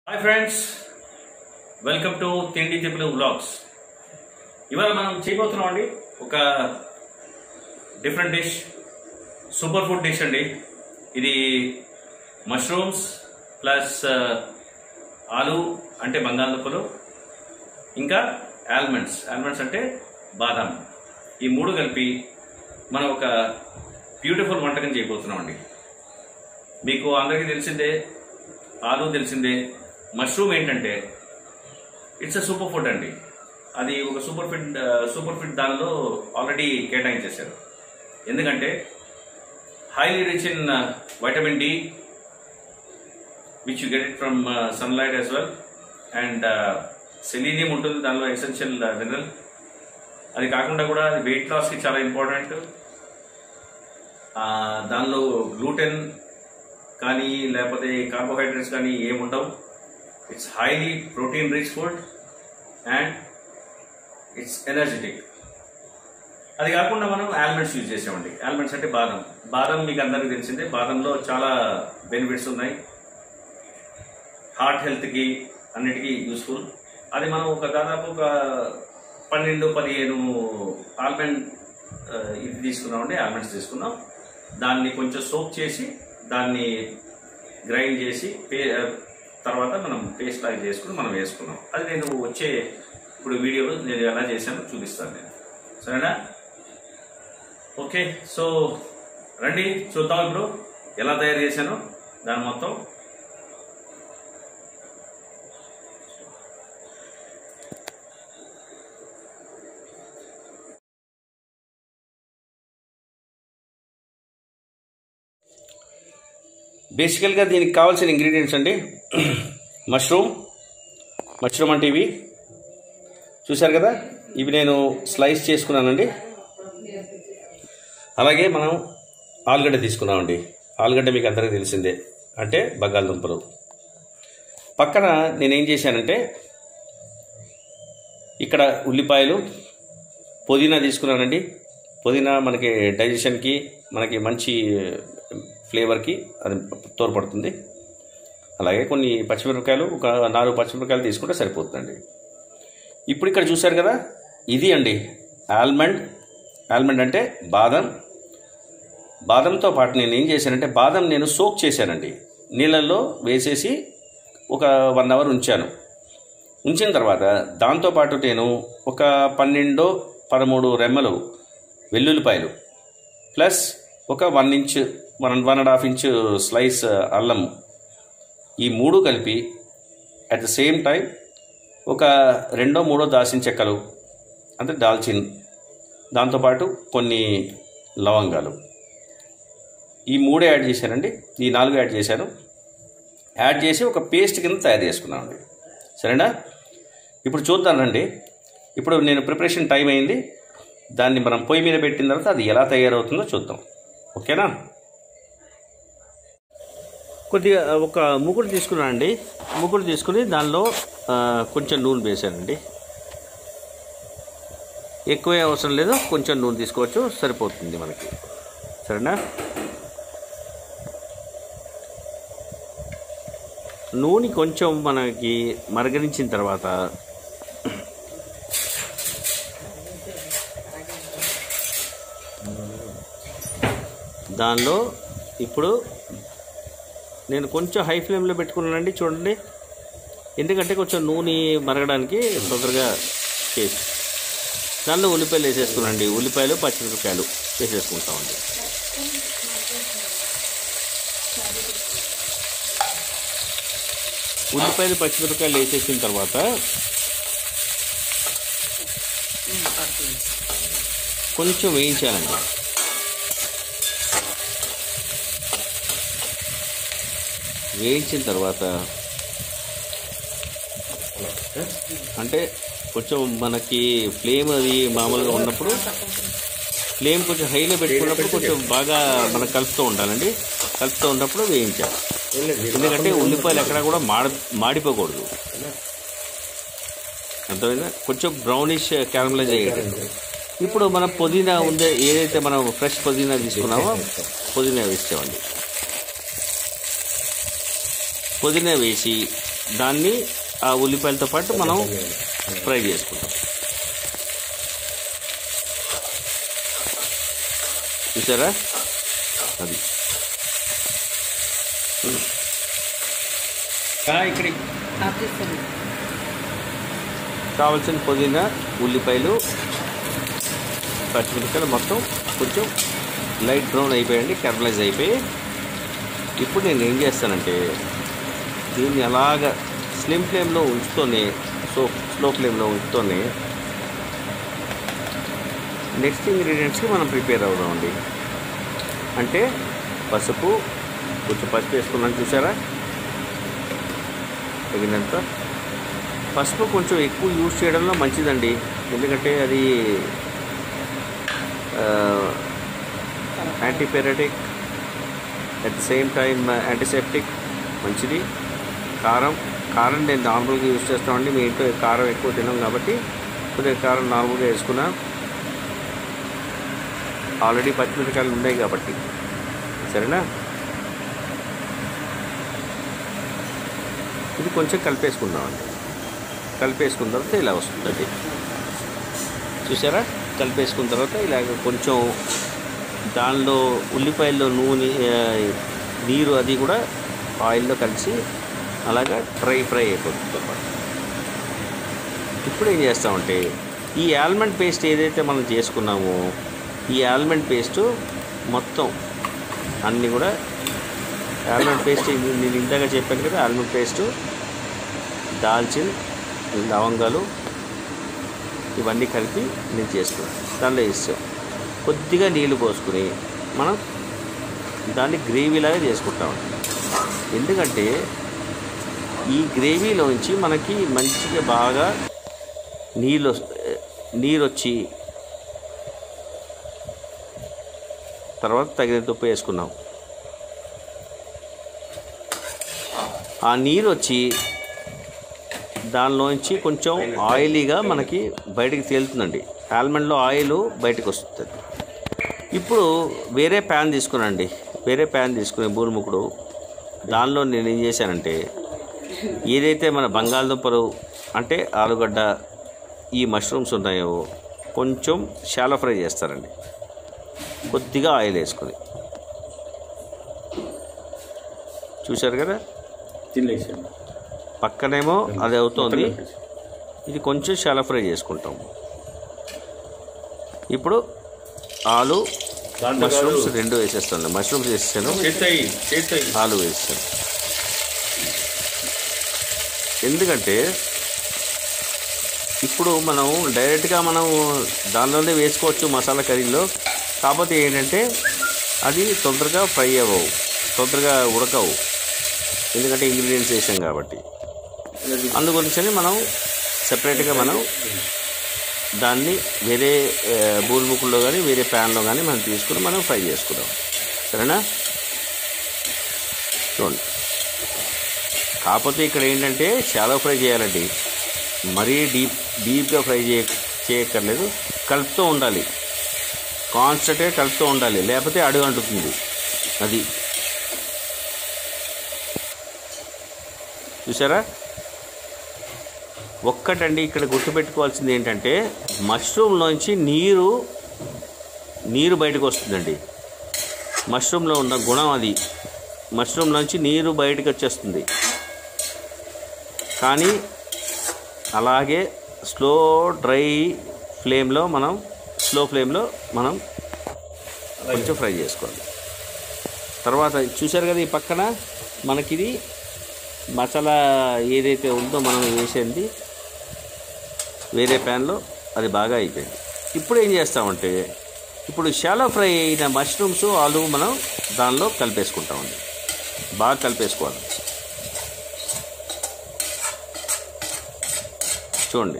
Hi friends, welcome to తిండి తిప్పులు vlogs. ఇవాళ మనం చేయబోతున్నాం అండి ఒక different dish, super food dish అండి. ఇది మష్రూమ్స్ ప్లస్ ఆలు అంటే బంగాళదుంపలు, ఇంకా ఆల్మండ్స్ అంటే బాదాం, ఈ మూడు కలిపి మనం ఒక బ్యూటిఫుల్ వంటకం చేయబోతున్నాం అండి. మీకు అందరికీ తెలిసిందే, ఆలు తెలిసిందే. మష్రూమ్ ఏంటంటే ఇట్స్ అ సూపర్ ఫుడ్ అండి. అది ఒక సూపర్ ఫుడ్ దానిలో ఆల్రెడీ కేటాయించేశారు. ఎందుకంటే highly rich in vitamin D, which you get it from sunlight as well, and selenium ఉంటుంది దానిలో, ఎసెన్షియల్ మినరల్. అది కాకుండా కూడా వెయిట్ లాస్కి చాలా ఇంపార్టెంట్. దానిలో గ్లూటెన్ కానీ లేకపోతే కార్బోహైడ్రేట్స్ కానీ ఏముండవు. It's highly protein rich food and it's energetic. అది కాకుండా మనం ఆల్మండ్స్ యూజ్ చేసామండి. ఆల్మండ్స్ అంటే బాదం మీకు అందరికీ తెలిసిందే. బాదంలో చాలా బెనిఫిట్స్ ఉన్నాయి, హార్ట్ హెల్త్కి అన్నిటికీ యూస్ఫుల్. అది మనం దాదాపు ఒక 12-15 ఆల్మండ్ ఇది తీసుకున్నామండి, ఆల్మండ్స్ తీసుకున్నాం. దాన్ని కొంచెం సోక్ చేసి దాన్ని గ్రైండ్ చేసి తర్వాత మనం పేస్ట్ లాగా చేసుకుని మనం వేసుకున్నాం. అది నేను ఇప్పుడు వీడియోలో నేను ఎలా చేశానో చూపిస్తాను నేను, సరేనా? ఓకే, సో రండి చూద్దాం ఇప్పుడు ఎలా తయారు చేశానో దాని మొత్తం. బేసికల్గా దీనికి కావాల్సిన ఇంగ్రీడియంట్స్ అండి, మష్రూమ్ అంటే ఇవి చూశారు కదా, ఇవి నేను స్లైస్ చేసుకున్నానండి. అలాగే మనం ఆలుగడ్డ తీసుకున్నామండి. ఆలుగడ్డ మీకు అందరికీ తెలిసిందే, అంటే బంగాళదుంపలు. పక్కన నేనేం చేశానంటే ఇక్కడ ఉల్లిపాయలు, పుదీనా తీసుకున్నానండి. పుదీనా మనకి డైజెషన్కి, మనకి మంచి ఫ్లేవర్కి అది తోడ్పడుతుంది. అలాగే కొన్ని పచ్చిమిరపకాయలు, ఒక 4 పచ్చిమిరపకాయలు తీసుకుంటే సరిపోతుందండి. ఇప్పుడు ఇక్కడ చూశారు కదా, ఇది అండి ఆల్మండ్ అంటే బాదంతో పాటు నేను ఏం చేశానంటే బాదం నేను సోక్ చేశానండి. నీళ్ళల్లో వేసేసి ఒక 1 అవర్ ఉంచిన తర్వాత దాంతోపాటు నేను ఒక 12-13 రెమ్మలు వెల్లుల్లిపాయలు ప్లస్ ఒక 1.5 ఇంచ్ స్లైస్ అల్లం, ఈ 3 కలిపి అట్ ద సేమ్ టైం ఒక 2-3 దాల్చిన చెక్కలు అంటే దాల్చిన్, దాంతోపాటు కొన్ని లవంగాలు, ఈ 3 యాడ్ చేశానండి. ఈ 4 యాడ్ చేశాను. యాడ్ చేసి ఒక పేస్ట్ కింద తయారు చేసుకున్నామండి, సరేనా? ఇప్పుడు చూద్దానండి. ఇప్పుడు నేను ప్రిపరేషన్ టైం అయింది, దాన్ని మనం పొయ్యి మీద పెట్టిన తర్వాత అది ఎలా తయారవుతుందో చూద్దాం, ఓకేనా? కొద్దిగా ఒక ముకుడు తీసుకున్నానండి. ముకుడు తీసుకుని దానిలో కొంచెం నూనె వేసానండి. ఎక్కువే అవసరం లేదు, కొంచెం నూనె తీసుకోవచ్చు, సరిపోతుంది మనకి, సరేనా? నూనె కొంచెం మనకి మరగనించిన తర్వాత దానిలో ఇప్పుడు నేను కొంచెం హై ఫ్లేమ్లో పెట్టుకున్నానండి, చూడండి. ఎందుకంటే కొంచెం నూనె మరగడానికి తొందరగా చేసి దానిలో ఉల్లిపాయలు వేసేసుకున్నాండి. ఉల్లిపాయలు, పచ్చిమిరపకాయలు వేసేసుకుంటామండి. ఉల్లిపాయలు, పచ్చిమిరపకాయలు వేసేసిన తర్వాత కొంచెం వేయించాలండి. వేయించిన తర్వాత అంటే కొంచెం మనకి ఫ్లేమ్ అది మామూలుగా ఉన్నప్పుడు ఫ్లేమ్ కొంచెం హైలో పెట్టుకున్నప్పుడు కొంచెం బాగా మనం కలుపుతూ ఉండాలండి. కలుపుతూ ఉన్నప్పుడు వేయించాలి, ఎందుకంటే ఉల్లిపాయలు ఎక్కడా కూడా మాడిపోకూడదు, అర్థమైందా? కొంచెం బ్రౌనిష్ క్యారమలైజ్ అయ్యేటట్టు. ఇప్పుడు మనం పుదీనా ఉందే, ఏదైతే మనం ఫ్రెష్ పుదీనా తీసుకున్నామో పుదీనా వేసామండి. పుదీనా వేసి దాన్ని ఆ ఉల్లిపాయలతో పాటు మనం ఫ్రై చేసుకుంటాం. చూసారా, అది ఇక్కడ కావాల్సిన పుదీనా, ఉల్లిపాయలు, పచ్చిమిరపకాయలు మొత్తం కొంచెం లైట్ బ్రౌన్ అయిపోయండి, క్యారమలైజ్ అయిపోయి. ఇప్పుడు నేను ఏం చేస్తానంటే దీన్ని అలాగ స్లిమ్ ఫ్లేమ్లో ఉంచుతూనే, స్లో ఫ్లేమ్లో ఉంచుతూనే నెక్స్ట్ ఇంగ్రీడియంట్స్కి మనం ప్రిపేర్ అవుదామండి. అంటే పసుపు, కొంచెం పసుపు వేసుకున్నాను చూసారా, తగినంత. పసుపు కొంచెం ఎక్కువ యూజ్ చేయడంలో మంచిదండి, ఎందుకంటే అది antipyretic, at the same time antiseptic, మంచిది. కారం నేను నార్మల్గా యూజ్ చేస్తామండి, మీ ఇంట్లో కారం ఎక్కువ తినాం కాబట్టి కొద్దిగా కారం నార్మల్గా వేసుకున్నాం. ఆల్రెడీ పచ్చిమిరపకాయలు ఉన్నాయి కాబట్టి, సరేనా. ఇది కొంచెం కలిపేసుకుందామండి. కలిపేసుకున్న తర్వాత ఇలా వస్తుంది, చూసారా. కలిపేసుకున్న తర్వాత ఇలాగ కొంచెం దానిలో ఉల్లిపాయల్లో నూనె, నీరు అది కూడా ఆయిల్లో కలిసి అలాగా ఫ్రై అయిపోతుంది. ఇప్పుడు ఏం చేస్తామంటే ఈ ఆల్మండ్ పేస్ట్ ఏదైతే మనం చేసుకున్నామో ఈ ఆల్మండ్ పేస్టు మొత్తం అన్నీ కూడా, ఆల్మండ్ పేస్ట్ నేను ఇందాక చెప్పాను కదా, ఆల్మండ్ పేస్టు, దాల్చిన్, లవంగాలు ఇవన్నీ కలిపి నేను చేసుకున్నాను. దానిలో వేస్తాం కొద్దిగా నీళ్ళు పోసుకుని మనం దాన్ని గ్రేవీలాగా చేసుకుంటామండి. ఎందుకంటే ఈ గ్రేవీలోంచి మనకి మంచిగా బాగా నీరు వచ్చి తర్వాత తగినంత ఉప్పు వేసుకున్నాం. ఆ నీరు వచ్చి దానిలోంచి కొంచెం ఆయిలీగా మనకి బయటికి తేలుతుందండి. ఆల్మండ్లో ఆయిల్ బయటకు వస్తుంది. ఇప్పుడు వేరే ప్యాన్ తీసుకునండి, వేరే ప్యాన్ తీసుకుని బూరుముకుడు, దానిలో నేను ఏం చేశానంటే ఏదైతే మన బంగాళదుంపలు అంటే ఆలుగడ్డ, ఈ మష్రూమ్స్ ఉన్నాయో కొంచెం షాలో ఫ్రై చేస్తారండి. కొద్దిగా ఆయిల్ వేసుకొని, చూశారు కదా, పక్కనేమో అది అవుతుంది, ఇది కొంచెం షాలో ఫ్రై చేసుకుంటాము. ఇప్పుడు ఆలు, మష్రూమ్స్ రెండు వేసేస్తాను. మష్రూమ్స్ వేసాను, ఆలు వేసాను. ఎందుకంటే ఇప్పుడు మనం డైరెక్ట్గా మనం దానిలోనే వేసుకోవచ్చు మసాలా కర్రీలో, కాకపోతే ఏంటంటే అది తొందరగా ఫ్రై అవ్వవు, తొందరగా ఉడకవు, ఎందుకంటే ఇంగ్రీడియంట్స్ వేసాం కాబట్టి. అందుగురించని మనం సెపరేట్గా మనం దాన్ని వేరే బూరుముకుల్లో కానీ వేరే ప్యాన్లో కానీ మనం తీసుకుని మనం ఫ్రై చేసుకుందాం, సరేనా. చూడండి, కాకపోతే ఇక్కడ ఏంటంటే షాలో ఫ్రై చేయాలండి, మరీ డీప్గా ఫ్రై చేయక్కర్లేదు. కలుపుతూ ఉండాలి, కాన్స్టెంట్గా కలుపుతూ ఉండాలి, లేకపోతే అడుగు అంటుతుంది. అది చూసారా. ఒక్కటండి ఇక్కడ గుర్తుపెట్టుకోవాల్సింది ఏంటంటే మష్రూమ్లోంచి నీరు బయటకు వస్తుందండి. మష్రూమ్లో ఉన్న గుణం అది, మష్రూమ్లోంచి నీరు బయటకు వచ్చేస్తుంది. కానీ అలాగే స్లో ఫ్లేమ్లో మనం కొంచెం ఫ్రై చేసుకోవాలి. తర్వాత చూసారు కదా, ఈ పక్కన మనకిది మసాలా ఏదైతే ఉందో మనం వేసేది వేరే ప్యాన్లో అది బాగా అయిపోయింది. ఇప్పుడు ఏం చేస్తామంటే ఇప్పుడు షాలో ఫ్రై అయిన మష్రూమ్స్, ఆలు మనం దానిలో కలిపేసుకుంటామండి. బాగా కలిపేసుకోవాలి. చూడండి,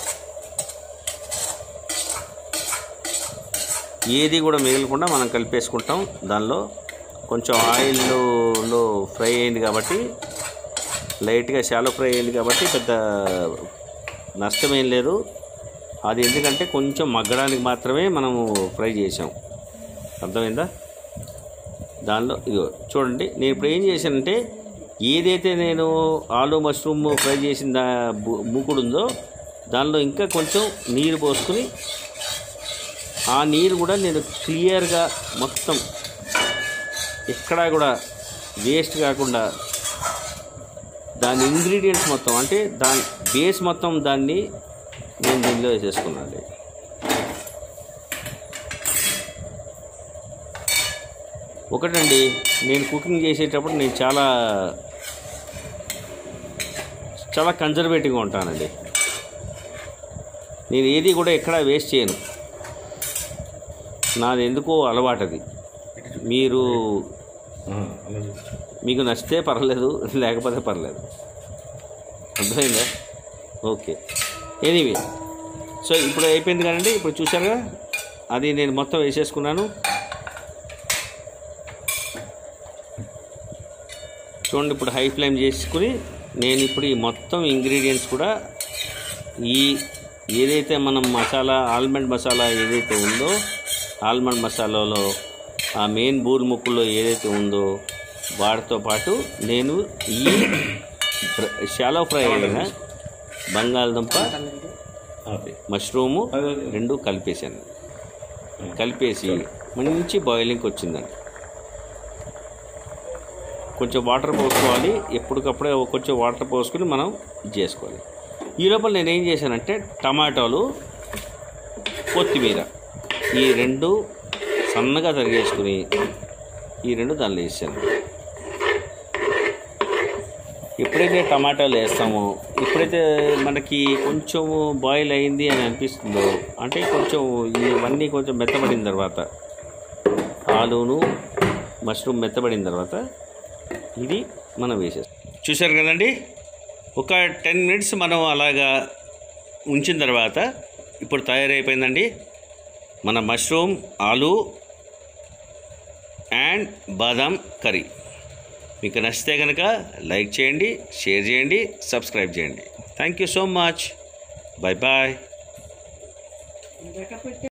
ఏది కూడా మిగలకుండా మనం కలిపేసుకుంటాం. దానిలో కొంచెం ఆయిల్లో ఫ్రై అయింది కాబట్టి, లైట్గా షాలో ఫ్రై అయింది కాబట్టి పెద్ద నష్టమేం లేదు. అది ఎందుకంటే కొంచెం మగ్గడానికి మాత్రమే మనము ఫ్రై చేసాం, అర్థమైందా. దానిలో ఇగో చూడండి, నేను ఇప్పుడు ఏం చేశానంటే ఏదైతే నేను ఆలు మష్రూమ్ ఫ్రై చేసిన మూకుడు ఉందో దానిలో ఇంకా కొంచెం నీరు పోసుకుని ఆ నీరు కూడా నేను క్లియర్గా మొత్తం ఎక్కడా కూడా వేస్ట్ కాకుండా దాని ఇంగ్రీడియంట్స్ మొత్తం అంటే దాని బేస్ మొత్తం దాన్ని నేను దీనిలో వేసేసుకున్నాను. ఒకటండి, నేను కుకింగ్ చేసేటప్పుడు నేను చాలా కన్జర్వేటివ్గా ఉంటానండి. నేను ఏది కూడా ఎక్కడా వేస్ట్ చేయను. నాది ఎందుకో అలవాటది. మీకు నచ్చితే పర్లేదు, లేకపోతే పర్లేదు. అర్థమైందా? ఓకే. ఎనీవే, సో ఇప్పుడు అయిపోయింది కదండి. ఇప్పుడు చూసారుగా, అది నేను మొత్తం వేసేసుకున్నాను. చూడండి, ఇప్పుడు హై ఫ్లేమ్ చేసుకుని నేను ఇప్పుడు ఈ మొత్తం ఇంగ్రీడియంట్స్ కూడా ఏదైతే మనం మసాలా ఆల్మండ్ మసాలా ఏదైతే ఉందో, ఆల్మండ్ మసాలాలో ఆ మెయిన్ బూల్ ముక్కుల్లో ఏదైతే ఉందో వాటితో పాటు నేను ఈ షాలో ఫ్రై అయిన బంగాళదుంప మష్రూము రెండు కలిపేసాను. కలిపేసి మంచి బాయిలింగ్కి వచ్చిందండి. కొంచెం వాటర్ పోసుకోవాలి, ఎప్పటికప్పుడే కొంచెం వాటర్ పోసుకుని మనం చేసుకోవాలి. ఈ లోపల నేను ఏం చేశానంటే టమాటాలు, కొత్తిమీర ఈ రెండు సన్నగా తరిగేసుకుని ఈ రెండు దానిలో వేసాను. ఎప్పుడైతే టమాటాలు వేస్తామో, ఎప్పుడైతే మనకి కొంచెం బాయిల్ అయింది అని అనిపిస్తుందో, అంటే కొంచెం ఇవన్నీ కొంచెం మెత్తబడిన తర్వాత, ఆలూను మష్రూమ్ మెత్తబడిన తర్వాత ఇది మనం వేసేస్తాం. చూసారు కదండి, ఒక 10 minutes మనం అలాగా ఉంచిన తర్వాత ఇప్పుడు తయారైపోయిందండి మన మష్రూమ్ ఆలూ అండ్ బాదాం కర్రీ. మీకు నచ్చితే కనుక లైక్ చేయండి, షేర్ చేయండి, సబ్స్క్రైబ్ చేయండి. Thank you so much. Bye bye.